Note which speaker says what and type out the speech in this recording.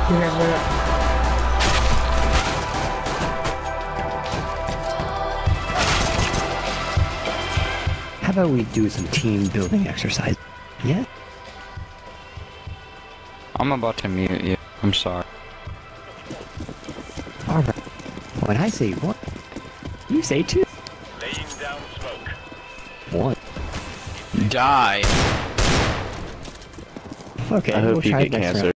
Speaker 1: You guys were up.
Speaker 2: How about we do some team building exercise? Yeah?
Speaker 3: I'm about to mute you. I'm sorry.
Speaker 2: Alright. When I say one, you say two.
Speaker 4: Laying down smoke.
Speaker 2: One.
Speaker 3: Die.
Speaker 2: Okay,
Speaker 5: I hope
Speaker 2: we'll
Speaker 5: you
Speaker 2: try
Speaker 5: get
Speaker 2: next
Speaker 5: cancer.
Speaker 2: round.